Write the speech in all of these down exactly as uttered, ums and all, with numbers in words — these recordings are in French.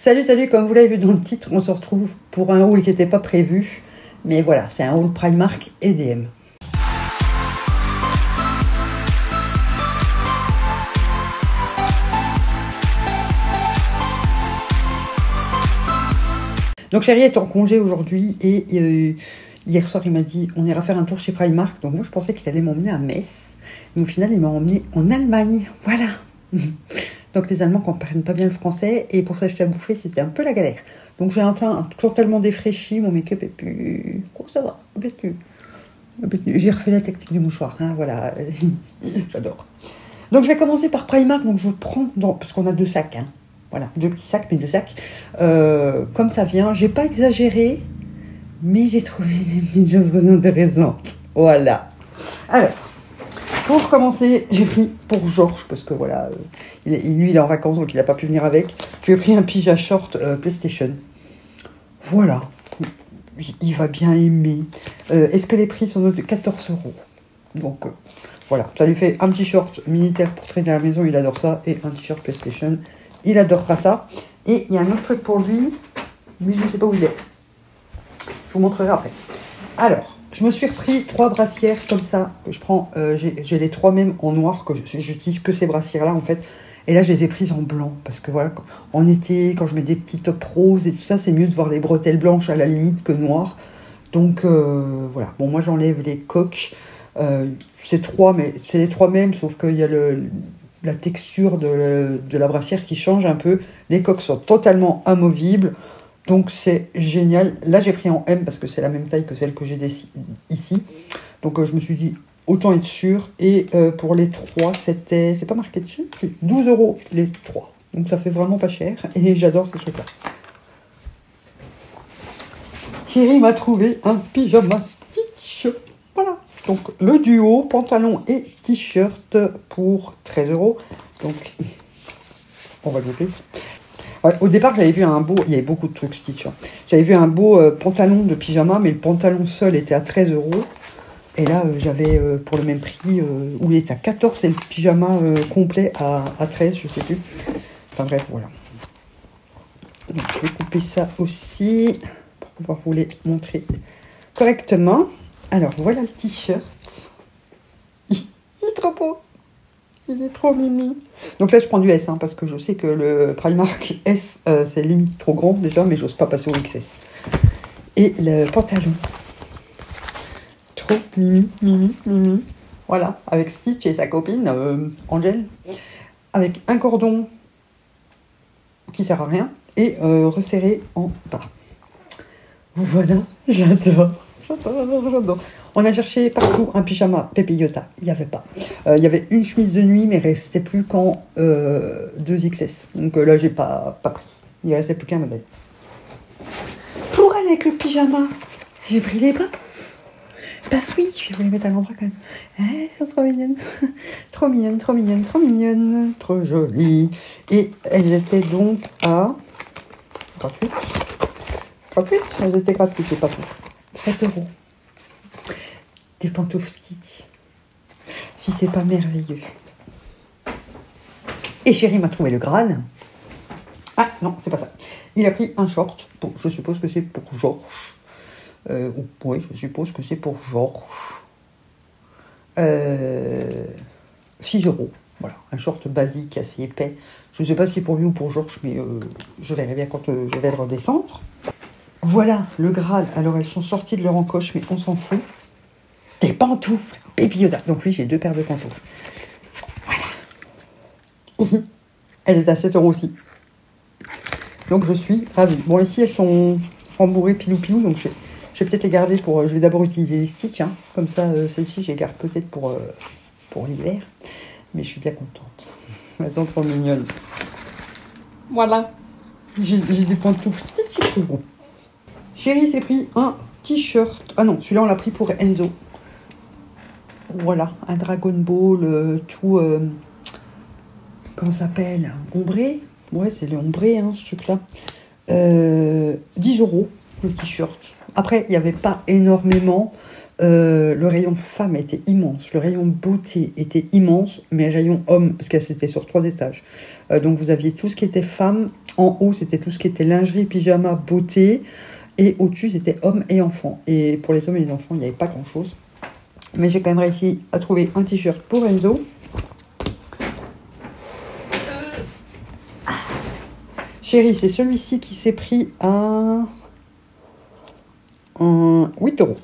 Salut, salut, comme vous l'avez vu dans le titre, on se retrouve pour un haul qui n'était pas prévu. Mais voilà, c'est un haul Primark et D M. Donc chérie est en congé aujourd'hui et euh, hier soir il m'a dit on ira faire un tour chez Primark. Donc moi je pensais qu'il allait m'emmener à Metz. Mais au final il m'a emmené en Allemagne. Voilà. Donc les Allemands comprennent pas bien le français et pour s'acheter à bouffer c'était un peu la galère. Donc j'ai un teint totalement défraîchi, mon make-up est plus... Oh, ça va, plus... J'ai refait la technique du mouchoir, hein, voilà. J'adore. Donc je vais commencer par Primark, donc je vous prends dans... parce qu'on a deux sacs, hein. Voilà, deux petits sacs, mais deux sacs. Euh, comme ça vient, j'ai pas exagéré, mais j'ai trouvé des petites choses très intéressantes. Voilà. Alors, pour commencer, j'ai pris pour Georges, parce que voilà, euh, il est, lui il est en vacances, donc il n'a pas pu venir avec. Je lui ai pris un pyjama short euh, PlayStation. Voilà. Il va bien aimer. Euh, Est-ce que les prix sont de quatorze euros? Donc, euh, voilà. Ça lui fait un petit short militaire pour traîner à la maison, il adore ça, et un t-shirt PlayStation. Il adorera ça. Et il y a un autre truc pour lui, mais je ne sais pas où il est. Je vous montrerai après. Alors, je me suis repris trois brassières comme ça, que je prends, euh, j'ai les trois mêmes en noir, que j'utilise que ces brassières-là en fait. Et là, je les ai prises en blanc, parce que voilà, en été, quand je mets des petits tops roses et tout ça, c'est mieux de voir les bretelles blanches à la limite que noires. Donc, euh, voilà. Bon, moi, j'enlève les coques. Euh, c'est trois, mais c'est les trois mêmes, sauf qu'il y a le... la texture de, de la brassière qui change un peu. Les coques sont totalement amovibles. Donc c'est génial. Là j'ai pris en M parce que c'est la même taille que celle que j'ai ici. Donc euh, je me suis dit autant être sûr. Et euh, pour les trois c'était... C'est pas marqué dessus, c'est douze euros les trois. Donc ça fait vraiment pas cher. Et j'adore ces trucs là. Thierry m'a trouvé un pyjama Stitch. Voilà. Donc le duo, pantalon et t-shirt pour treize euros. Donc on va goûter. Ouais, au départ j'avais vu un beau, il y avait beaucoup de trucs Stitch. Hein. J'avais vu un beau euh, pantalon de pyjama, mais le pantalon seul était à treize euros. Et là euh, j'avais euh, pour le même prix, euh, où il était à quatorze et le pyjama euh, complet à, à treize, je sais plus. Enfin bref, voilà. Donc, je vais couper ça aussi pour pouvoir vous les montrer correctement. Alors, voilà le t-shirt. Il, il est trop beau. Il est trop mimi. Donc là, je prends du S, hein, parce que je sais que le Primark S, euh, c'est limite trop grand déjà, mais j'ose pas passer au X S. Et le pantalon. Trop mimi, mimi, mimi. Voilà, avec Stitch et sa copine, euh, Angel. Avec un cordon qui sert à rien et euh, resserré en bas. Voilà, j'adore. J'adore, j'adore. On a cherché partout un pyjama Pépillota. Il n'y avait pas. Euh, il y avait une chemise de nuit, mais il ne restait plus qu'en euh, deux X S. Donc euh, là, j'ai pas, pas pris. Il ne restait plus qu'un modèle. Pour aller avec le pyjama, j'ai pris les bas. Bah oui, je vais vous les mettre à l'endroit quand même. Eh, elles sont trop mignonnes. Trop mignonnes, trop mignonnes, trop mignonnes. Trop jolies. Et elles étaient donc à... gratuites. Gratuites. Elles étaient gratuites, c'est pas tout. sept euros. Des pantoufles Stitch. Si c'est pas merveilleux. Et chérie m'a trouvé le Graal. Ah non, c'est pas ça. Il a pris un short. Bon, je suppose que c'est pour Georges. Euh, oui, je suppose que c'est pour Georges. Euh, six euros. Voilà, un short basique assez épais. Je ne sais pas si c'est pour lui ou pour Georges, mais euh, je verrai bien quand euh, je vais le redescendre. Voilà, le Graal. Alors, elles sont sorties de leur encoche, mais on s'en fout. Des pantoufles Pépillota. Donc oui, j'ai deux paires de pantoufles. Voilà. Elle est à sept euros aussi. Donc je suis ravie. Bon, ici, elles sont rembourrées pilou-pilou. Donc je vais, je vais peut-être les garder pour... Je vais d'abord utiliser les Stitch. Hein. Comme ça, euh, celles-ci, je les garde peut-être pour, euh, pour l'hiver. Mais je suis bien contente. Elles sont trop mignonnes. Voilà. J'ai des pantoufles Stitch. Chérie s'est pris un t-shirt. Ah non, celui-là, on l'a pris pour Enzo. Voilà, un Dragon Ball, euh, tout... Euh, comment ça s'appelle? Ombré. Ouais, c'est les ombrés, hein, ce truc-là. Euh, dix euros, le t-shirt. Après, il n'y avait pas énormément. Euh, le rayon femme était immense, le rayon beauté était immense, mais le rayon homme, parce que c'était sur trois étages. Euh, donc vous aviez tout ce qui était femme, en haut c'était tout ce qui était lingerie, pyjama, beauté, et au-dessus c'était hommes et enfants. Et pour les hommes et les enfants, il n'y avait pas grand-chose. Mais j'ai quand même réussi à trouver un t-shirt pour Enzo. Chérie, c'est celui-ci qui s'est pris à un huit euros.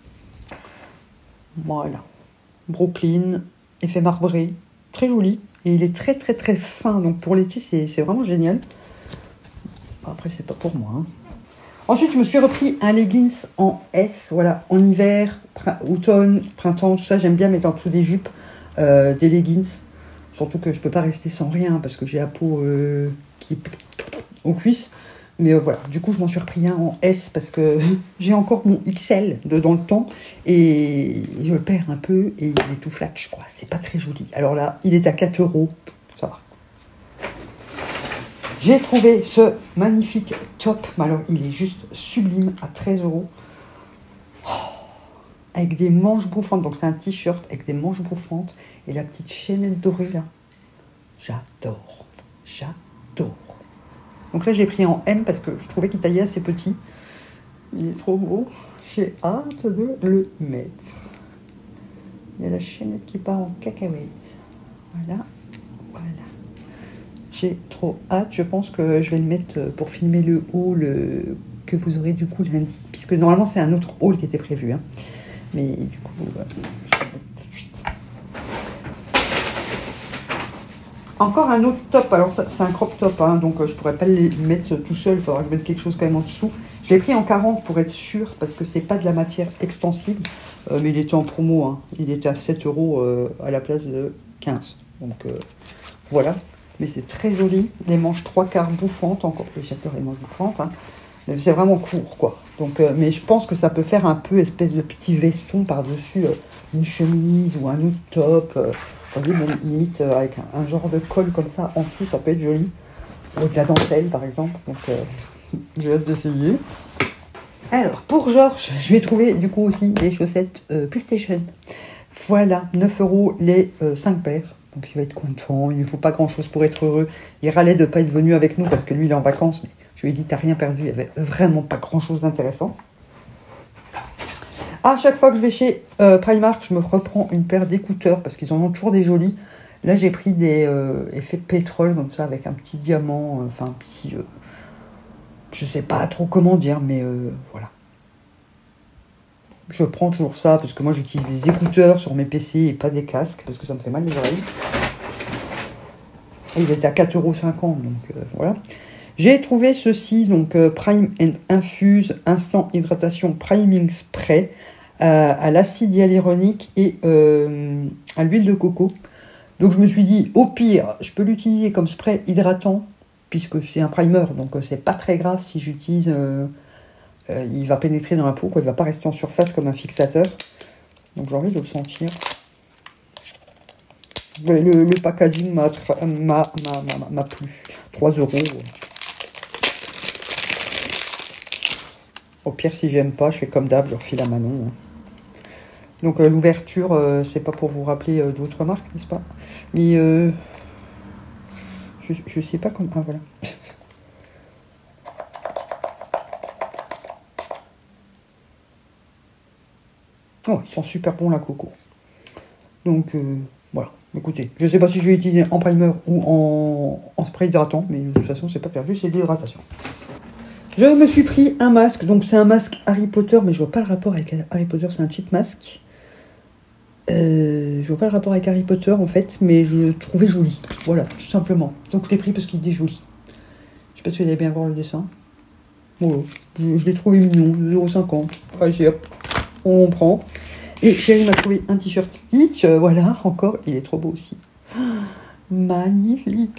Voilà. Brooklyn, effet marbré, très joli. Et il est très très très fin, donc pour l'été, c'est, c'est vraiment génial. Après, c'est pas pour moi. Hein. Ensuite, je me suis repris un leggings en S, voilà, en hiver, pr- automne, printemps, tout ça. J'aime bien mettre en dessous des jupes euh, des leggings. Surtout que je peux pas rester sans rien, parce que j'ai la peau euh, qui est aux cuisses. Mais euh, voilà, du coup, je m'en suis repris un en S parce que j'ai encore mon X L de dans le temps et je le perds un peu et il est tout flat, je crois. C'est pas très joli. Alors là, il est à quatre euros. Ça va. J'ai trouvé ce magnifique top. Mais alors, il est juste sublime à treize euros. Oh, avec des manches bouffantes. Donc, c'est un t-shirt avec des manches bouffantes et la petite chaînette dorée là. J'adore. J'adore. Donc là, je l'ai pris en M parce que je trouvais qu'il taillait assez petit. Il est trop beau. J'ai hâte de le mettre. Il y a la chaînette qui part en cacahuète. Voilà. Voilà. J'ai trop hâte. Je pense que je vais le mettre pour filmer le haul que vous aurez du coup lundi. Puisque normalement, c'est un autre haul qui était prévu. Hein. Mais du coup, euh, je vais le mettre tout de suite. Encore un autre top, alors ça, c'est un crop top, hein, donc euh, je pourrais pas le mettre tout seul, il faudra que je mette quelque chose quand même en dessous. Je l'ai pris en quarante pour être sûr, parce que c'est pas de la matière extensible, euh, mais il était en promo, hein. Il était à sept euros euh, à la place de quinze. Donc euh, voilà, mais c'est très joli, les manches trois quarts bouffantes, encore, j'adore les manches bouffantes, hein. Mais c'est vraiment court quoi. Donc, euh, mais je pense que ça peut faire un peu espèce de petit veston par-dessus euh, une chemise ou un autre top. Euh, Vous voyez, même limite euh, avec un, un genre de col comme ça en dessous, ça peut être joli. Avec de la dentelle par exemple. Donc euh, j'ai hâte d'essayer. Alors pour Georges, je vais trouver du coup aussi des chaussettes euh, PlayStation. Voilà, neuf euros les euh, cinq paires. Donc il va être content, il ne faut pas grand chose pour être heureux. Il râlait de ne pas être venu avec nous parce que lui il est en vacances. Mais je lui ai dit, t'as rien perdu, il n'y avait vraiment pas grand chose d'intéressant. À chaque fois que je vais chez euh, Primark, je me reprends une paire d'écouteurs parce qu'ils en ont toujours des jolis. Là, j'ai pris des euh, effets pétrole comme ça avec un petit diamant, euh, enfin un petit... Euh, je sais pas trop comment dire, mais euh, voilà. Je prends toujours ça parce que moi, j'utilise des écouteurs sur mes P C et pas des casques parce que ça me fait mal les oreilles. Et ils étaient à quatre euros cinquante, donc euh, voilà. J'ai trouvé ceci, donc euh, Prime and Infuse Instant Hydratation Priming Spray euh, à l'acide hyaluronique et euh, à l'huile de coco. Donc je me suis dit, au pire, je peux l'utiliser comme spray hydratant, puisque c'est un primer, donc euh, c'est pas très grave si j'utilise... Euh, euh, il va pénétrer dans la peau, quoi, il va pas rester en surface comme un fixateur. Donc j'ai envie de le sentir. Le, le, le packaging m'a, m'a, m'a, m'a, m'a plu. trois euros. Au pire, si j'aime pas, je fais comme d'hab, je refile à Manon. Hein. Donc euh, l'ouverture, euh, c'est pas pour vous rappeler euh, d'autres marques, n'est-ce pas? Mais euh, je, je sais pas comment... Ah, voilà. Oh, ils sont super bons, la coco. Donc, euh, voilà. Écoutez, je sais pas si je vais utiliser en primer ou en, en spray hydratant, mais de toute façon, c'est pas perdu, c'est de l'hydratation. Je me suis pris un masque, donc c'est un masque Harry Potter, mais je vois pas le rapport avec Harry Potter, c'est un cheat masque. Euh, je vois pas le rapport avec Harry Potter en fait, mais je le trouvais joli, voilà, tout simplement. Donc je l'ai pris parce qu'il est joli. Je sais pas si vous allez bien voir le dessin. Voilà, je, je l'ai trouvé mignon, deux euros cinquante. Allez, hop, on prend. Et Chérie m'a trouvé un t-shirt Stitch, euh, voilà, encore, il est trop beau aussi. Magnifique.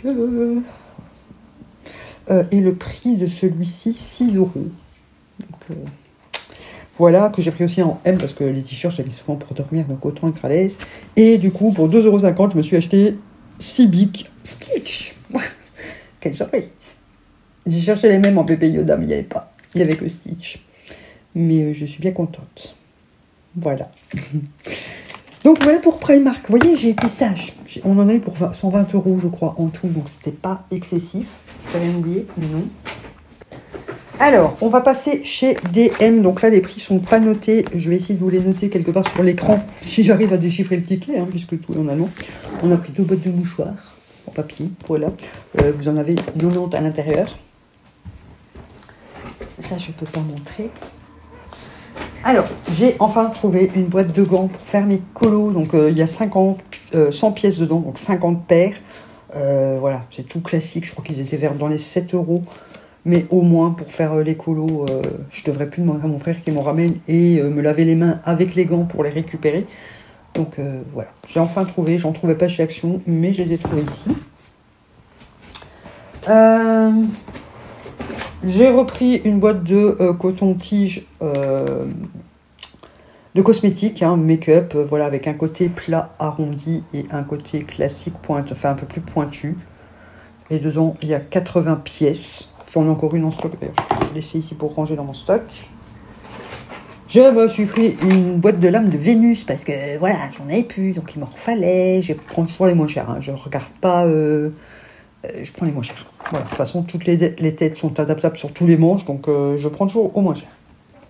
Euh, et le prix de celui-ci, six euros. Donc, euh, voilà, que j'ai pris aussi en M, parce que les t-shirts, j'avais souvent pour dormir, donc autant être à l'aise. Et du coup, pour deux euros cinquante, je me suis acheté Cibic Stitch. Quelle surprise. J'ai cherché les mêmes en bébé Yoda, mais il n'y avait pas. Il n'y avait que Stitch. Mais euh, je suis bien contente. Voilà. Donc voilà pour Primark. Vous voyez, j'ai été sage. On en a eu pour cent vingt euros, je crois, en tout. Donc c'était pas excessif. J'ai rien oublié, mais non. Alors, on va passer chez D M. Donc là, les prix sont pas notés. Je vais essayer de vous les noter quelque part sur l'écran, si j'arrive à déchiffrer le ticket, hein, puisque tout est en allemand. On a pris deux boîtes de mouchoirs en papier. Voilà. Euh, vous en avez quatre-vingt-dix à l'intérieur. Ça, je peux pas montrer. Alors, j'ai enfin trouvé une boîte de gants pour faire mes colos. Donc, euh, il y a cinquante, euh, cent pièces dedans, donc cinquante paires. Euh, voilà, c'est tout classique. Je crois qu'ils étaient vers dans les sept euros. Mais au moins, pour faire euh, les colos, euh, je devrais plus demander à mon frère qui m'en ramène et euh, me laver les mains avec les gants pour les récupérer. Donc, euh, voilà. J'ai enfin trouvé. J'en trouvais pas chez Action, mais je les ai trouvés ici. Euh... J'ai repris une boîte de euh, coton-tige euh, de cosmétiques, hein, make-up, euh, voilà, avec un côté plat arrondi et un côté classique, pointe, enfin un peu plus pointu. Et dedans, il y a quatre-vingts pièces. J'en ai encore une en stock, d'ailleurs, je vais laisser ici pour ranger dans mon stock. Je me suis pris une boîte de lames de Vénus, parce que, voilà, j'en avais plus, donc il m'en fallait. Je prends toujours les moins chers, hein, je regarde pas... Euh, euh, je prends les moins chers. Voilà, de toute façon, toutes les, les têtes sont adaptables sur tous les manches, donc euh, je prends toujours au moins cher.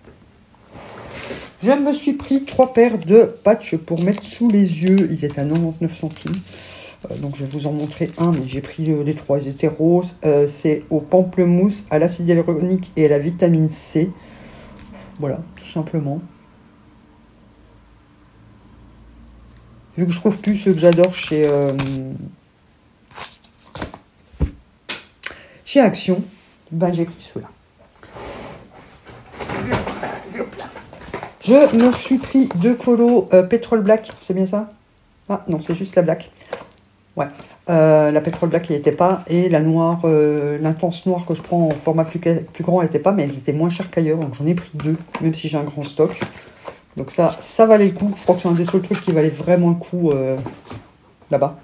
Je me suis pris trois paires de patchs pour mettre sous les yeux. Ils étaient à quatre-vingt-dix-neuf centimes. Euh, donc je vais vous en montrer un, mais j'ai pris euh, les trois. Ils étaient roses. Euh, C'est au pamplemousse, à l'acide hyaluronique et à la vitamine C. Voilà, tout simplement. Vu que je trouve plus ceux que j'adore chez... Euh, Chez Action, ben j'ai pris ceux-là. Je me suis pris deux colos euh, Petrol Black, c'est bien ça? Ah non, c'est juste la black. Ouais, euh, la Petrol Black, il n'était pas. Et la noire, euh, l'intense noire que je prends en format plus, plus grand, elle n'était pas, mais elle était moins chère qu'ailleurs. Donc j'en ai pris deux, même si j'ai un grand stock. Donc ça, ça valait le coup. Je crois que c'est un des seuls trucs qui valait vraiment le coup euh, là-bas.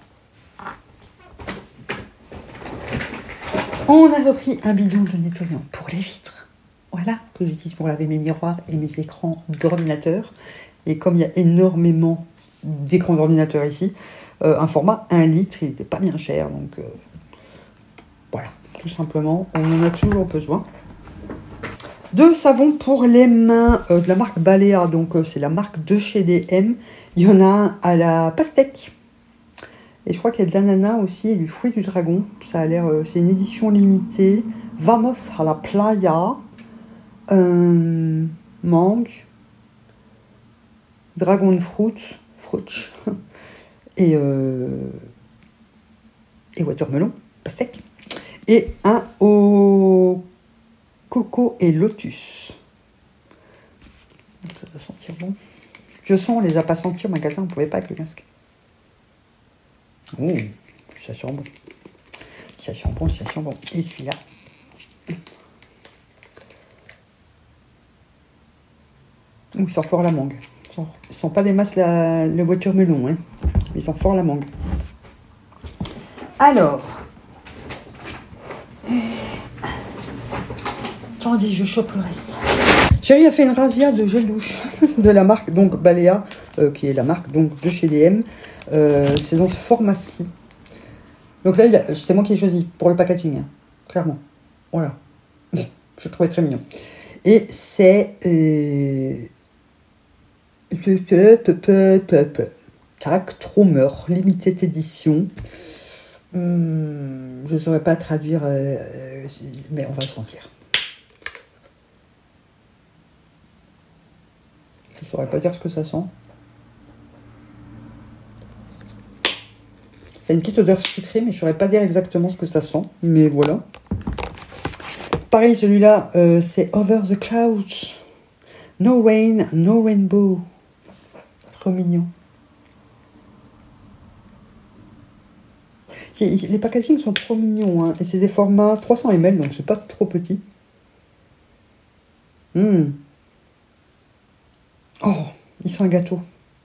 On a repris un bidon de nettoyant pour les vitres. Voilà, que j'utilise pour laver mes miroirs et mes écrans d'ordinateur. Et comme il y a énormément d'écrans d'ordinateur ici, euh, un format un litre, il n'était pas bien cher. Donc euh, voilà, tout simplement, on en a toujours besoin. De savon pour les mains euh, de la marque Balea. Donc euh, c'est la marque de chez D M. Il y en a un à la pastèque. Et je crois qu'il y a de l'ananas aussi et du fruit du dragon. Ça a l'air, euh, c'est une édition limitée. Vamos a la playa. Euh, mangue. Dragon fruit. Fruit. Et, euh, et watermelon. Pastèque. Et un au coco et lotus. Donc ça doit sentir bon. Je sens, on les a pas sentis au magasin, on ne pouvait pas avec le masque. Oh, ça sent bon. Ça sent bon, ça sent bon. Et celui-là. Oh, il sent fort la mangue. Ils ne sont pas des masses la, le watermelon, hein. Ils sent fort la mangue. Alors. Attendez, je chope le reste. Chérie a fait une razzia de gel douche de la marque, donc Balea, euh, qui est la marque donc de chez D M. Euh, c'est dans ce format-ci. Donc là, c'est moi qui ai choisi pour le packaging, hein, clairement. Voilà. Je le trouvais très mignon. Et c'est... Euh... Tac, Trommer, Limited Edition. Hum, je ne saurais pas traduire, euh, mais on va le sentir. Je ne saurais pas dire ce que ça sent. C'est une petite odeur sucrée, mais je ne saurais pas dire exactement ce que ça sent. Mais voilà. Pareil, celui-là, euh, c'est Over the Clouds. No Rain, No Rainbow. Trop mignon. Les packagings sont trop mignons. Hein. Et c'est des formats trois cents millilitres, donc c'est pas trop petit. Mmh. Oh, ils sont un gâteau.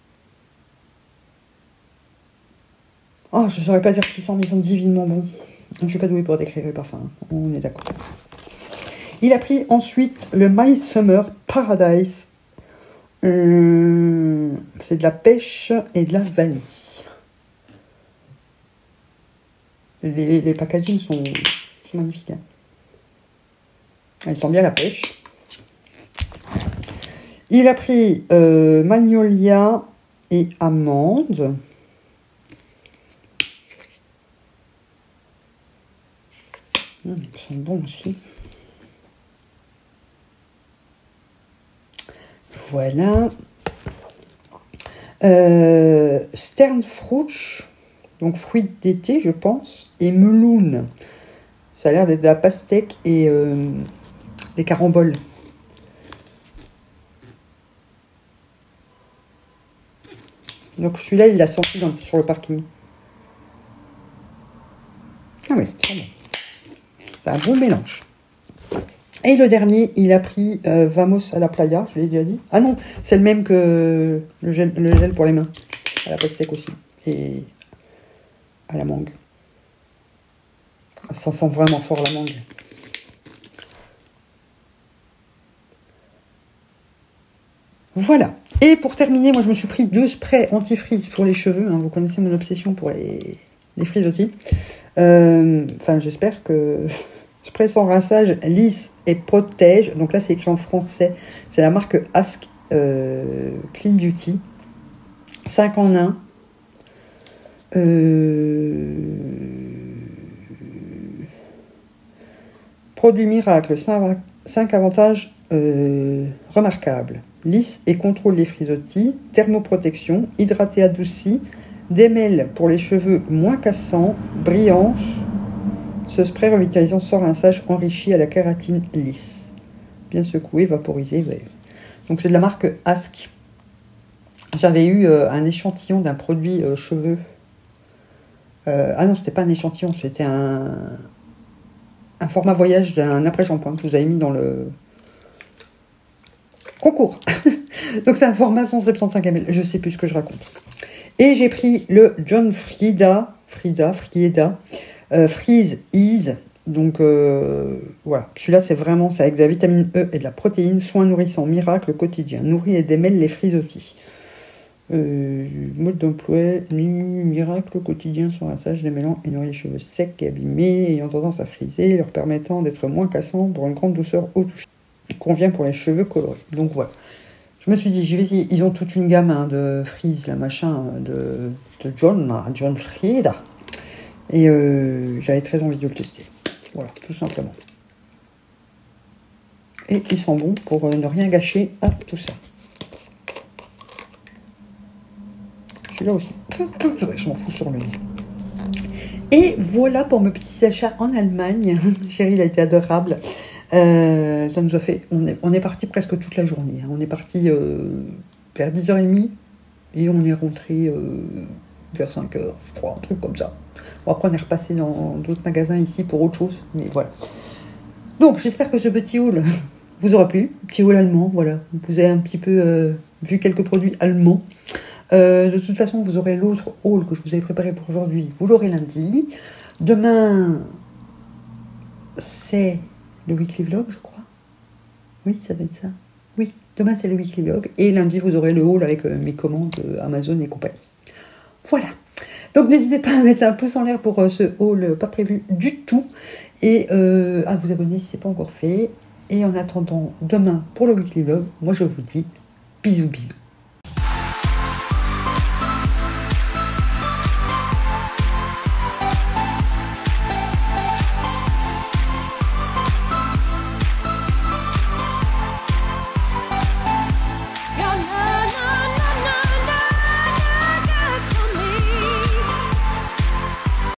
Oh, je ne saurais pas dire ce qu'ils sont, mais ils sont divinement bons. Je ne suis pas douée pour décrire les parfums, hein. On est d'accord. Il a pris ensuite le My Summer Paradise Euh, c'est de la pêche et de la vanille. Les, les packagings sont, sont magnifiques. Hein. Elles sentent bien la pêche. Il a pris euh, magnolia et amande. Mmh, ils sont bons aussi. Voilà. Euh, Sternfrucht, donc fruits d'été, je pense, et meloun. Ça a l'air d'être de la pastèque et euh, des caramboles. Donc celui-là, il l'a sorti dans, sur le parking. Ah oui, c'est bon. C'est un bon mélange. Et le dernier, il a pris euh, Vamos à la playa, je l'ai déjà dit. Ah non, c'est le même que le gel, le gel pour les mains. À la pastèque aussi. Et à la mangue. Ça sent vraiment fort la mangue. Voilà. Et pour terminer, moi je me suis pris deux sprays anti-frizz pour les cheveux. Hein. Vous connaissez mon obsession pour les, les frisottis. Euh, enfin, j'espère que... Spray sans rinçage, lisse et protège. Donc là, c'est écrit en français. C'est la marque Ask euh, Clean Beauty. cinq en un. Euh... Produit miracle. cinq avantages euh, remarquables. Lisse et contrôle les frisottis. Thermoprotection. Hydraté adouci. Démêle pour les cheveux moins cassants. Brillance. Ce spray revitalisant sans rinçage enrichi à la kératine lisse. Bien secoué, vaporisé. Ouais. Donc c'est de la marque Ask. J'avais eu euh, un échantillon d'un produit euh, cheveux. Euh, ah non, c'était pas un échantillon, c'était un, un format voyage d'un après-shampoing que je vous avais mis dans le concours. Donc c'est un format cent soixante-quinze millilitres. Je sais plus ce que je raconte. Et j'ai pris le John Frieda, Frida, Frieda. Euh, Freeze Ease, donc euh, voilà, celui-là c'est vraiment, c'est avec de la vitamine E et de la protéine, soins nourrissants, miracle quotidien, nourrit et démêle les frisottis. Euh, mode d'emploi, miracle quotidien sans rinçage, démêlant et nourrit les cheveux secs et abîmés, ayant tendance à friser, leur permettant d'être moins cassants pour une grande douceur au toucher. Il convient pour les cheveux colorés. Donc voilà. Je me suis dit, je vais essayer, ils ont toute une gamme hein, de frise, la machin, de, de John, là, John Frieda. Et euh, j'avais très envie de le tester. Voilà, tout simplement. Et ils sont bons pour euh, ne rien gâcher à tout ça. Celui-là aussi. Je m'en fous sur le nez. Et voilà pour mes petits achats en Allemagne. Chérie, il a été adorable. Euh, ça nous a fait... On est, on est parti presque toute la journée. Hein. On est parti euh, vers dix heures trente et on est rentré euh, vers cinq heures, je crois, un truc comme ça. Bon, après, on est repassé dans d'autres magasins ici pour autre chose, mais voilà. Donc, j'espère que ce petit haul vous aura plu. Petit haul allemand, voilà. Vous avez un petit peu euh, vu quelques produits allemands. Euh, de toute façon, vous aurez l'autre haul que je vous avais préparé pour aujourd'hui. Vous l'aurez lundi. Demain, c'est le weekly vlog, je crois. Oui, ça doit être ça. Oui, demain, c'est le weekly vlog. Et lundi, vous aurez le haul avec euh, mes commandes euh, Amazon et compagnie. Voilà. Donc n'hésitez pas à mettre un pouce en l'air pour euh, ce haul pas prévu du tout. Et euh, à vous abonner si ce n'est pas encore fait. Et en attendant demain pour le weekly vlog, moi je vous dis bisous bisous.